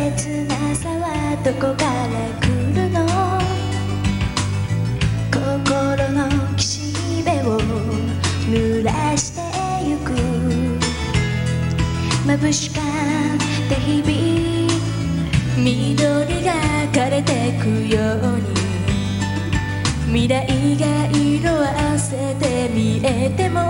切なさはどこから来るの？心の岸辺を濡らしてゆく。眩しかった日々、緑が枯れてくように、未来が色あせて見えても、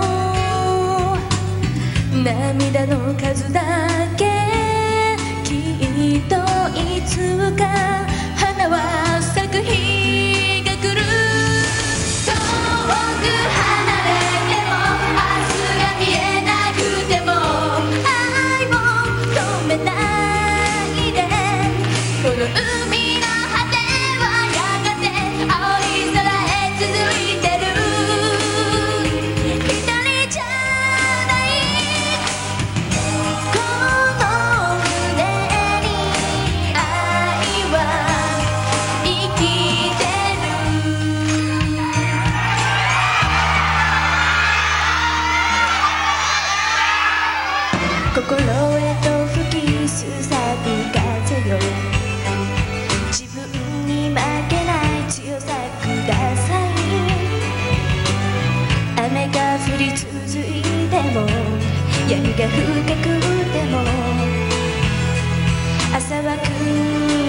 涙の数だけきっといつか花は咲く日が来る。遠く離れても明日が見えなくても、愛を止めないで。この海の果てはやがて青い空へ続いてる。一人じゃないこの胸に愛は生きてる。心へと吹きすさぶ風よ、自分に負けない強さください。雨が降り続いても闇が深くても、朝は来る